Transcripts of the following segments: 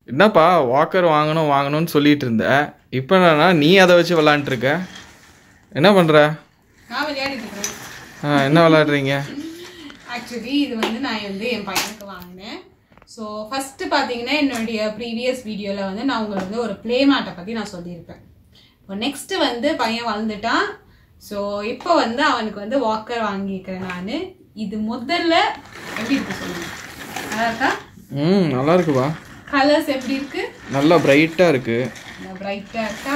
என்னப்பா வாக்கர் வாங்கணும்னு சொல்லிட்டு இருந்த, இப்போ என்னன்னா நீ அதை வச்சு விளாண்டுட்டு இருக்க. என்ன பண்ற? நான் விளையாடிட்டு இருக்கேன். என்ன விளையாடுறீங்க? ஆக்சுவலி இது வந்து நான் வந்து என் பையனுக்கு வாங்கினேன். ஸோ ஃபஸ்ட்டு பார்த்தீங்கன்னா என்னுடைய ப்ரீவியஸ் வீடியோவில் வந்து நான் உங்களுக்கு வந்து ஒரு ப்ளே மேட்டை பற்றி நான் சொல்லியிருப்பேன். இப்போ நெக்ஸ்ட்டு வந்து பையன் வளர்ந்துட்டான். ஸோ இப்போ வந்து அவனுக்கு வந்து வாக்கர் வாங்கியிருக்கிறேன் நான். இது முதல்ல எப்படி இருக்கு சொல்லுங்க? நல்லா இருக்கா? நல்லா இருக்குப்பா. கலர்ஸ் எப்படி இருக்கு? நல்லா பிரைட்டாக இருக்கு. பிரைட்டாக இருக்கா?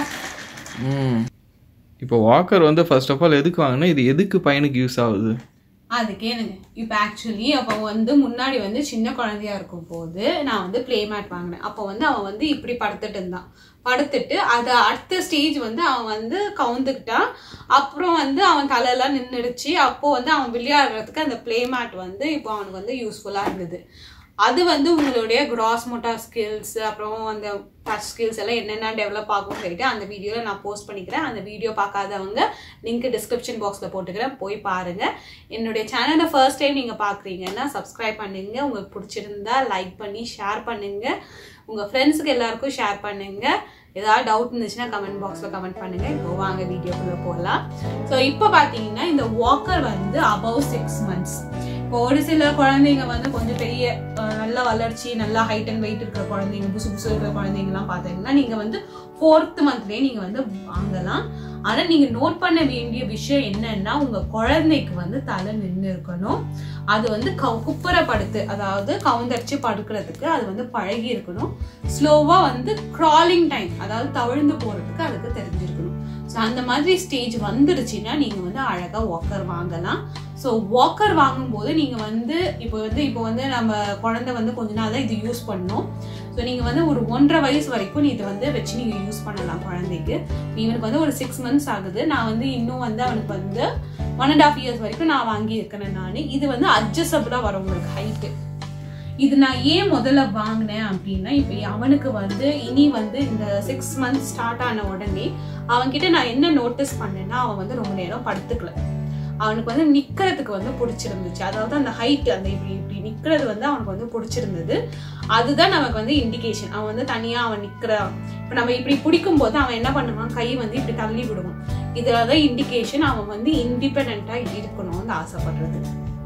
இப்போ வாக்கர் வந்து ஃபர்ஸ்ட் ஆஃப் ஆல் எதுக்கு வாங்கினா, இது எதுக்கு பையனுக்கு யூஸ் ஆகுது? அது கேளுங்க. இப்போ ஆக்சுவலி அப்போ வந்து முன்னாடி வந்து சின்ன குழந்தையா இருக்கும் போது நான் வந்து ப்ளே மேட் வாங்கினேன். அப்போ வந்து அவன் வந்து இப்படி படுத்துட்டு இருந்தான். படுத்துட்டு அதை அடுத்த ஸ்டேஜ் வந்து அவன் வந்து கவுந்துக்கிட்டான். அப்புறம் வந்து அவன் தலையெல்லாம் நின்றுடுச்சு. அப்போ வந்து அவன் விளையாடுறதுக்கு அந்த ப்ளே மேட் வந்து இப்போ அவனுக்கு வந்து யூஸ்ஃபுல்லாக இருந்தது. அது வந்து உங்களுடைய கிராஸ் மோட்டார் ஸ்கில்ஸ் அப்புறம் அந்த டச் ஸ்கில்ஸ் எல்லாம் என்னென்ன டெவலப் ஆகும்னு சொல்லிட்டு அந்த வீடியோவில் நான் போஸ்ட் பண்ணிக்கிறேன். அந்த வீடியோ பார்க்காதவங்க லிங்க் டிஸ்கிரிப்ஷன் பாக்ஸில் போட்டுக்கிறேன், போய் பாருங்கள். என்னுடைய சேனலை ஃபர்ஸ்ட் டைம் நீங்கள் பார்க்குறீங்கன்னா சப்ஸ்கிரைப் பண்ணுங்கள். உங்களுக்கு பிடிச்சிருந்தா லைக் பண்ணி ஷேர் பண்ணுங்கள். உங்கள் ஃப்ரெண்ட்ஸுக்கு எல்லாருக்கும் ஷேர் பண்ணுங்கள். ஏதாவது டவுட் இருந்துச்சுன்னா கமெண்ட் பாக்ஸில் கமெண்ட் பண்ணுங்கள். இப்போ வாங்க வீடியோக்குள்ளே போகலாம். ஸோ இப்போ பார்த்தீங்கன்னா இந்த வாக்கர் வந்து above 6 months. இப்போ ஒரு சில குழந்தைங்க வந்து கொஞ்சம் பெரிய நல்ல வளர்ச்சி நல்லா ஹைட் அண்ட் வெயிட் இருக்கிற குழந்தைங்க, புசு புசு இருக்கிற குழந்தைங்கலாம் பார்த்தீங்கன்னா நீங்கள் வந்து 4th மந்த்லேயே நீங்கள் வந்து வாங்கலாம். ஆனால் நீங்கள் நோட் பண்ண வேண்டிய விஷயம் என்னன்னா, உங்கள் குழந்தைக்கு வந்து தலை நின்று இருக்கணும். அது வந்து குப்புறப்படுத்து, அதாவது கவுந்தரிச்சு படுக்கிறதுக்கு அது வந்து பழகி இருக்கணும். ஸ்லோவாக வந்து க்ராலிங் டைம், அதாவது தவிழ்ந்து போகிறதுக்கு அதுக்கு தெரிஞ்சிருக்கணும். ஸோ அந்த மாதிரி ஸ்டேஜ் வந்துடுச்சுன்னா நீங்கள் வந்து அழகாக வாக்கர் வாங்கலாம். ஸோ வாக்கர் வாங்கும்போது நீங்கள் வந்து இப்போ வந்து நம்ம குழந்தை வந்து கொஞ்ச நாள் தான் இது யூஸ் பண்ணணும். ஸோ நீங்கள் வந்து ஒரு 1.5 வயசு வரைக்கும் இதை வந்து வச்சு நீங்கள் யூஸ் பண்ணலாம் குழந்தைக்கு. இவனுக்கு வந்து ஒரு 6 months ஆகுது. நான் வந்து இன்னும் வந்து அவனுக்கு வந்து 1.5 years வரைக்கும் நான் வாங்கியிருக்கேன் நான். இது வந்து அட்ஜஸ்டபுளாக வரும் உங்களுக்கு ஹைட்டு. இது நான் ஏன் முதல்ல வாங்கினேன் அப்படின்னா, இப்போ அவனுக்கு வந்து இனி வந்து இந்த 6 months ஸ்டார்ட் ஆன உடனே அவன்கிட்ட நான் என்ன நோட்டீஸ் பண்ணேன்னா, அவன் வந்து ரொம்ப நேரம் படுத்துக்கல. அவனுக்கு வந்து நிக்கிறதுக்கு வந்து பிடிச்சிருந்துச்சு. அதாவது அந்த ஹைட், அந்த இப்படி நிக்கிறது வந்து அவனுக்கு வந்து பிடிச்சிருந்தது. அதுதான் நமக்கு வந்து இண்டிகேஷன். அவன் வந்து தனியா அவன் நிக்கிறான். இப்போ நம்ம இப்படி பிடிக்கும் போது அவன் என்ன பண்ணுவான், கை வந்து இப்படி தள்ளி விடுவான். இதுலதான் இண்டிகேஷன் அவன் வந்து இண்டிபெண்டா இருக்கணும்னு ஆசைப்படுறது.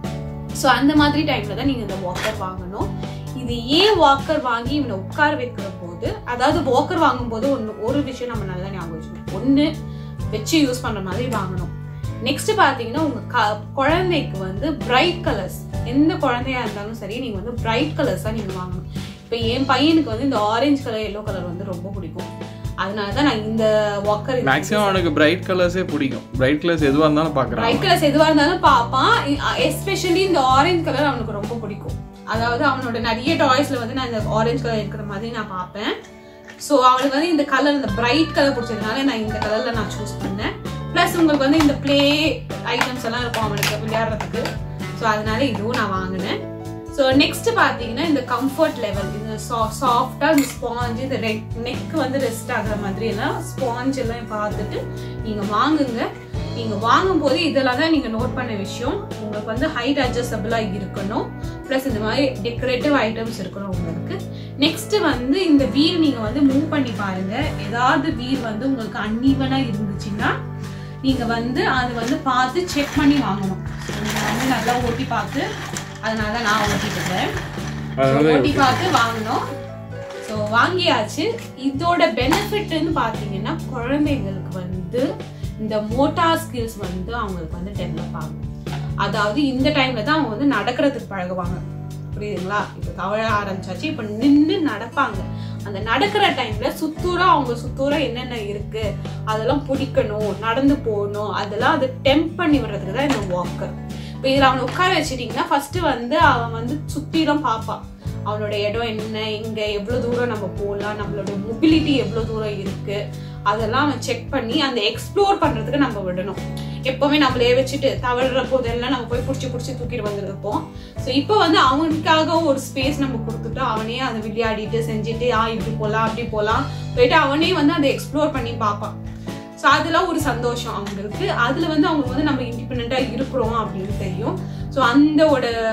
ஸோ அந்த மாதிரி டைம்ல தான் நீங்க இந்த வாக்கர் வாங்கணும். இது ஏன் வாக்கர் வாங்கி இவனை உட்கார வைக்கிற போது, அதாவது வாக்கர் வாங்கும் போது ஒரு விஷயம் நம்ம நல்லா ஞாபகம் வச்சுக்கணும். ஒண்ணு வச்சு யூஸ் பண்ற மாதிரி வாங்கணும். நெக்ஸ்ட் பாத்தீங்கன்னா உங்க குழந்தைக்கு வந்து பிரைட் கலர்ஸ், எந்த குழந்தையா இருந்தாலும் சரி நீங்க வந்து பிரைட் கலர்ஸ் தான் நீங்க வாங்கணும். இப்போ என் பையனுக்கு வந்து இந்த ஆரஞ்சு கலர், எல்லோ கலர் வந்து ரொம்ப பிடிக்கும். அதனாலதான் நான் இந்த வாக்கர் மேக்ஸிமம் அவனுக்கு பிரைட் கலர்ஸே பிடிக்கும். பிரைட் கலர்ஸ் எதுவா இருந்தாலும் பார்க்கறான். பிரைட் கலர்ஸ் எதுவா இருந்தாலும் பார்ப்பான். எஸ்பெஷலி இந்த ஆரஞ்சு கலர் அவனுக்கு ரொம்ப பிடிக்கும். அதாவது அவனோட நிறைய டாய்ஸ்ல வந்து நான் இந்த ஆரஞ்சு கலர் இருக்கிற மாதிரி நான் பார்ப்பேன். ஸோ அவனுக்கு வந்து இந்த கலர், இந்த பிரைட் கலர் பிடிச்சதுனால நான் இந்த கலர்ல நான் சூஸ் பண்ணேன். பிளஸ் உங்களுக்கு வந்து இந்த பிளே ஐட்டம்ஸ் எல்லாம் இருக்கும் அவனுக்கு விளையாடுறதுக்கு. ஸோ அதனால இதுவும் நான் வாங்கினேன். ஸோ நெக்ஸ்ட் பார்த்தீங்கன்னா இந்த கம்ஃபர்ட் லெவல், இந்த சாஃப்டா இந்த ஸ்பாஞ்சு, இந்த நெக் வந்து ரெஸ்ட் ஆகிற மாதிரி எல்லாம் ஸ்பாஞ்ச் எல்லாம் பார்த்துட்டு நீங்க வாங்குங்க. நீங்க வாங்கும் போது இதெல்லாம் தான் நீங்க நோட் பண்ண விஷயம். உங்களுக்கு வந்து ஹைட் அட்ஜஸ்டபிளா இருக்கணும். பிளஸ் இந்த மாதிரி டெக்கரேட்டிவ் ஐட்டம்ஸ் இருக்கணும் உங்களுக்கு. நெக்ஸ்ட் வந்து இந்த வீல் நீங்க வந்து மூவ் பண்ணி பாருங்க. ஏதாவது வீல் வந்து உங்களுக்கு அன்ஈவனா இருந்துச்சுன்னா நீங்க வந்து அது வந்து பார்த்து செக் பண்ணி வாங்கணும். நீங்க வந்து நல்லா ஓட்டி பார்த்து, அதனால நான் ஓட்டிட்டு இருக்கேன், ஓட்டி பார்த்து வாங்கணும். ஸோ வாங்கியாச்சு. இதோட பெனிஃபிட்னு பார்த்தீங்கன்னா குழந்தைங்களுக்கு வந்து இந்த மோட்டார் ஸ்கில்ஸ் வந்து அவங்களுக்கு வந்து டெவலப் ஆகும். அதாவது இந்த டைம்ல தான் அவங்க வந்து நடக்கிறதுக்கு பழகுவாங்க. புரியுதுங்களா? இப்போ தவழ ஆரம்பிச்சாச்சு, இப்போ நின்று நடப்பாங்க. அந்த நடக்கிற டைம்ல அவங்க சுத்தூரா என்னென்ன இருக்கு அதெல்லாம் பிடிக்கணும், நடந்து போகணும், அதெல்லாம் அதை டெம்ப் பண்ணி விடுறதுக்கு தான் இந்த வாக்கர். இப்போ இதில் அவனை உட்கார வச்சுட்டீங்கன்னா ஃபர்ஸ்ட் வந்து அவன் வந்து சுத்திலும் பார்ப்பான். அவனோட இடம் என்ன, இங்க எவ்வளவு தூரம் நம்ம போகலாம், நம்மளோட மொபிலிட்டி எவ்வளவு தூரம் இருக்கு, அதெல்லாம் அவன் செக் பண்ணி அந்த எக்ஸ்ப்ளோர் பண்றதுக்கு நம்ம விடணும். எப்பவுமே நம்மளே வச்சுட்டு தவறுற போதெல்லாம் நம்ம போய் பிடிச்சி தூக்கிட்டு வந்துருப்போம். ஸோ இப்போ வந்து அவனுக்காக ஒரு ஸ்பேஸ் நம்ம கொடுத்துட்டு அவனே அதை விளையாடிட்டு செஞ்சுட்டு இப்படி போகலாம் அப்படி போகலாம் போயிட்டு அவனே வந்து அதை எக்ஸ்ப்ளோர் பண்ணி பார்ப்பான். ஸோ அதெல்லாம் ஒரு சந்தோஷம் அவங்களுக்கு. அதுல வந்து அவங்க வந்து நம்ம இண்டிபெண்டா இருக்கிறோம் அப்படின்னு தெரியும். ஸோ அந்த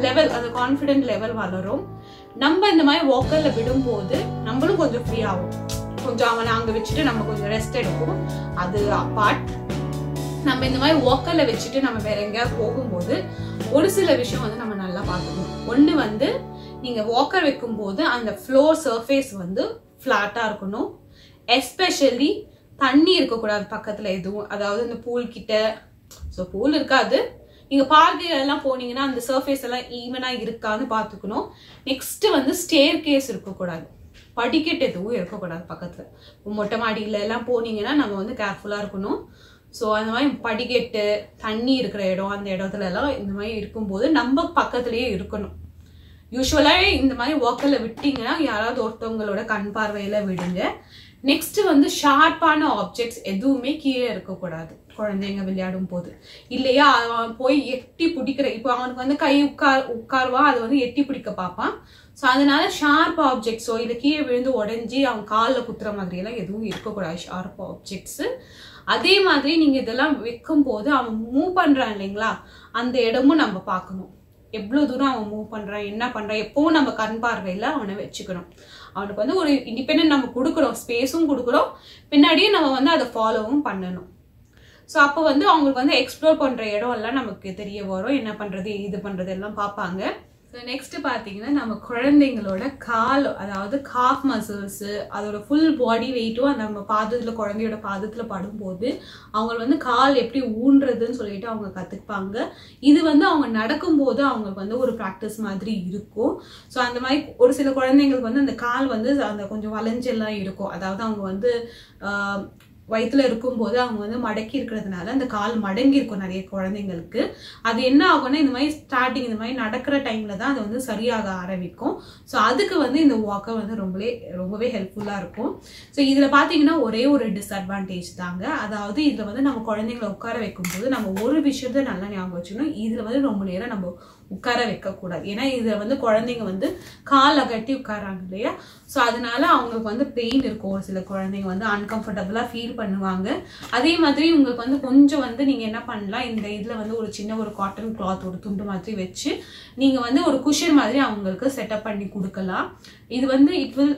லெவல், அந்த கான்ஃபிடென்ட் லெவல் வளரும். நம்ம இந்த மாதிரி வாக்கர்ல விடும்போது நம்மளும் கொஞ்சம் ஃப்ரீ ஆகும். கொஞ்சம் அவனை அங்க வச்சுட்டு நம்ம கொஞ்சம் ரெஸ்ட் எடுப்போம். அது அப்பார்ட், நம்ம இந்த மாதிரி வாக்கர்ல வச்சுட்டு நம்ம வேற எங்கேயாவது போகும்போது ஒரு சில விஷயம் வந்து நம்ம நல்லா பார்த்துக்கணும். ஒன்று வந்து நீங்க வாக்கர் வைக்கும் போது அந்த ஃப்ளோர் சர்ஃபேஸ் வந்து ஃபிளாட்டா இருக்கணும். எஸ்பெஷலி தண்ணி இருக்கக்கூடாது பக்கத்துல எதுவும், அதாவது இந்த பூல் கிட்ட. ஸோ பூல் இருக்காது, நீங்க பார்க் எல்லாம் போனீங்கன்னா அந்த சர்ஃபேஸ் எல்லாம் ஈவனா இருக்கான்னு பார்த்துக்கணும். நெக்ஸ்ட் வந்து ஸ்டேர் கேஸ் இருக்கக்கூடாது, படிக்கட்டு எதுவும் இருக்கக்கூடாது பக்கத்துல. மொட்டை மாடியில எல்லாம் போனீங்கன்னா நம்ம வந்து கேர்ஃபுல்லா இருக்கணும். ஸோ அந்த மாதிரி படிக்கட்டு, தண்ணி இருக்கிற இடம், அந்த இடத்துல எல்லாம் இந்த மாதிரி இருக்கும்போது நம்ம பக்கத்துலயே இருக்கணும். யூஸ்வலா இந்த மாதிரி வாக்கர்ல விட்டீங்கன்னா யாராவது ஒருத்தவங்களோட கண் பார்வையில விடுங்க. நெக்ஸ்ட் வந்து ஷார்ப்பான ஆப்ஜெக்ட்ஸ் எதுவுமே கீழே இருக்கக்கூடாது குழந்தைங்க விளையாடும் போது. இல்லையா அவன் போய் எட்டி பிடிக்கிற, இப்போ அவனுக்கு வந்து கை உட்காருவான், அதை வந்து எட்டி பிடிக்க பார்ப்பான். ஸோ அதனால ஷார்ப் ஆப்ஜெக்ட்ஸோ இல்லை கீழே விழுந்து உடஞ்சி அவன் காலில் குத்துற மாதிரி எல்லாம் எதுவும் இருக்கக்கூடாது ஷார்ப் ஆப்ஜெக்ட்ஸ். அதே மாதிரி நீங்க இதெல்லாம் வைக்கும் போது அவன் மூவ் பண்றான் இல்லைங்களா, அந்த இடமும் நம்ம பார்க்கணும். எவ்வளவு தூரம் அவன் மூவ் பண்றான், என்ன பண்றான், எப்பவும் நம்ம கண் பார்வையில அவனை வச்சுக்கணும். அவனுக்கு வந்து ஒரு இண்டிபெண்டன்ட் நம்ம கொடுக்குறோம், ஸ்பேஸும் கொடுக்குறோம், பின்னாடியே நம்ம வந்து அதை ஃபாலோவும் பண்ணணும். ஸோ அப்போ வந்து அவங்களுக்கு வந்து எக்ஸ்ப்ளோர் பண்ற இடம் எல்லாம் நமக்கு தெரிய வரும், என்ன பண்றது இது பண்றது எல்லாம் பார்ப்பாங்க. ஸோ நெக்ஸ்ட் பார்த்தீங்கன்னா நம்ம குழந்தைங்களோட கால், அதாவது காஃப் மசில்ஸ், அதோட ஃபுல் பாடி வெயிட்டும் அந்த நம்ம பாதத்தில், குழந்தையோட பாதத்தில் படும்போது அவங்க வந்து கால் எப்படி ஊன்றதுன்னு சொல்லிட்டு அவங்க கற்றுப்பாங்க. இது வந்து அவங்க நடக்கும்போது அவங்களுக்கு வந்து ஒரு ப்ராக்டிஸ் மாதிரி இருக்கும். ஸோ அந்த மாதிரி ஒரு சில குழந்தைங்களுக்கு வந்து அந்த கால் வந்து அந்த கொஞ்சம் வளைஞ்செல்லாம் இருக்கும், அதாவது அவங்க வந்து வயிற்றுல இருக்கும்போது அவங்க வந்து மடக்கி இருக்கிறதுனால அந்த கால் மடங்கி இருக்கும் நிறைய குழந்தைங்களுக்கு. அது என்ன ஆகும்னா இந்த மாதிரி ஸ்டார்டிங் இந்த மாதிரி நடக்கிற டைம்ல தான் அது வந்து சரியாக ஆரம்பிக்கும். ஸோ அதுக்கு வந்து இந்த வாக்கர் வந்து ரொம்பவே ஹெல்ப்ஃபுல்லா இருக்கும். ஸோ இதுல பாத்தீங்கன்னா ஒரே ஒரு டிஸ்அட்வான்டேஜ் தாங்க, அதாவது இதுல வந்து நம்ம குழந்தைங்களை உட்கார வைக்கும் போது நம்ம ஒரு விஷயத்த நல்லா ஞாபகம் வச்சுக்கணும், இதுல வந்து ரொம்ப நேரம் நம்ம உட்கார வைக்க கூடாது. ஏன்னா இதுல வந்து குழந்தைங்க வந்து கால் அகட்டி உட்காராங்க இல்லையா, ஸோ அதனால அவங்களுக்கு வந்து பெயின் இருக்கும். ஒரு சில குழந்தைங்க வந்து அன்கம்ஃபர்டபுளா ஃபீல் பண்ணுவாங்க. அதே மாதிரி உங்களுக்கு வந்து கொஞ்சம் வந்து நீங்க என்ன பண்ணலாம், இந்த இதுல வந்து ஒரு சின்ன ஒரு காட்டன் கிளாத், ஒரு துண்டு மாதிரி வச்சு நீங்க வந்து ஒரு குஷன் மாதிரி அவங்களுக்கு செட்டப் பண்ணி கொடுக்கலாம். இது வந்து இட் வில்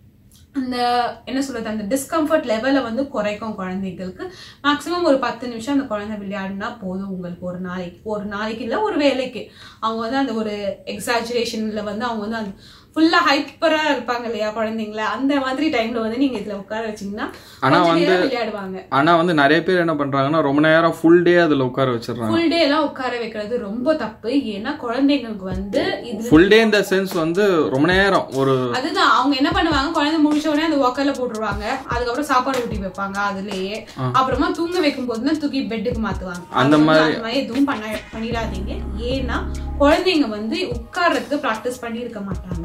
அந்த என்ன சொல்றது, அந்த டிஸ்கம்ஃபர்ட் லெவலை வந்து குறைக்கும் குழந்தைங்களுக்கு. மேக்ஸிமம் ஒரு 10 நிமிஷம் அந்த குழந்தை விளையாடுனா போதும் உங்களுக்கு. ஒரு நாளைக்கு இல்லை ஒரு வேலைக்கு அவங்க வந்து அந்த ஒரு எக்ஸாஜரேஷன்ல வந்து அவங்க வந்து அந்த ஃபுல்லா ஹைப்பரா இருப்பாங்க இல்லையா குழந்தைங்கள, அந்த மாதிரி டைம்ல வந்து நீங்க இதுல உட்கார வச்சீங்கன்னா விளையாடுவாங்க. ஆனா வந்து நிறைய பேர் என்ன பண்றாங்கன்னா ரொம்ப நேரம் ஃபுல் டே அதுல உட்கார வச்சிடறாங்க. ஃபுல் டே எல்லாம் உட்கார வைக்கிறது ரொம்ப தப்பு. ஏன்னா குழந்தைங்களுக்கு வந்து இது ஃபுல் டே இந்த சென்ஸ் வந்து ரொம்ப நேரம் ஒரு அதுதான் அவங்க என்ன பண்ணுவாங்க, குழந்தை முடிச்ச உடனே அந்த வாக்கர்ல போட்டுருவாங்க, அதுக்கப்புறம் சாப்பாடு ஊட்டி வைப்பாங்க அதுலயே, அப்புறமா தூங்க வைக்கும் போதுதான் தூக்கி பெட்டுக்கு மாத்துவாங்க. அந்த மாதிரி எதுவும் பண்ணிடாதீங்க. ஏன்னா குழந்தைங்க வந்து உட்கார்றதுக்கு பிராக்டிஸ் பண்ணி இருக்க மாட்டாங்க.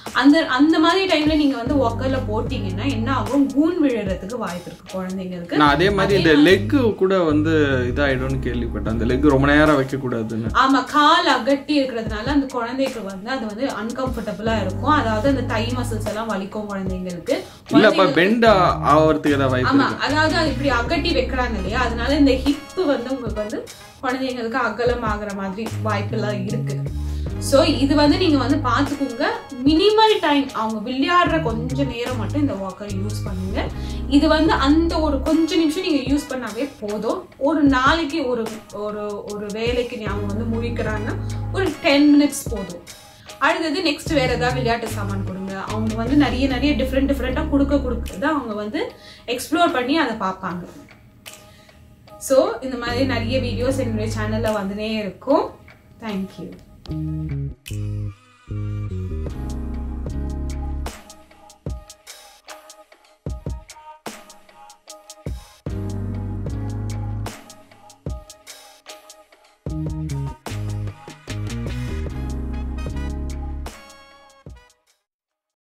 அந்த மாதிரி டைம்ல நீங்க வந்து வாக்கர்ல போட்டீங்கன்னா என்ன ஆகும், கூன் விழுறதுக்கு வாய்ப்பு இருக்கு குழந்தைங்களுக்கு. நான் அதே மாதிரி இந்த லெக் கூட வந்து இதாயிடும்னு கேள்விப்பட்டேன், அந்த லெக் ரொம்ப நேரம் வைக்க கூடாதுன்னு. ஆமா, கால் அகட்டி இருக்கிறதுனால அந்த குழந்தைக்கு வந்து அது வந்து அன்கம்ஃபர்டபுளா இருக்கும், அதாவது அந்த தை மசில்ஸ் எல்லாம் வலிக்கும் குழந்தைங்களுக்கு. இல்ல பெண்ட் ஆவறதுக்கு ஏதாவது வாய்ப்பு இருக்கு. அதாவது அது இப்படி அகட்டி வைக்கிறாங்க இல்லையா, அதனால இந்த ஹிப் வந்து உங்களுக்கு வந்து குழந்தைங்களுக்கு அகலம் ஆகுற மாதிரி வாய்ப்பு எல்லாம் இருக்கு. சோ இது வந்து நீங்க வந்து பாத்துக்கோங்க. மினிமல் டைம் அவங்க விளையாடுற கொஞ்ச நேரம் மட்டும் இந்த வாக்கர் யூஸ் பண்ணுங்க. இது வந்து அந்த ஒரு கொஞ்ச நிமிஷம் நீங்க யூஸ் பண்ணாவே போதும். ஒரு நாளைக்கு ஒரு ஒரு வேலைக்கு அவங்க வந்து முடிக்கிறாங்கன்னா ஒரு 10 minutes போதும். அடுத்தது நெக்ஸ்ட் வேற ஏதாவது விளையாட்டு சாமான் கொடுங்க. அவங்க வந்து நிறைய டிஃப்ரெண்டா கொடுக்கறத அவங்க வந்து எக்ஸ்ப்ளோர் பண்ணி அதை பார்ப்பாங்க. ஸோ இந்த மாதிரி நிறைய வீடியோஸ் என்னுடைய சேனல்ல வந்துனே இருக்கும். தேங்க்யூ.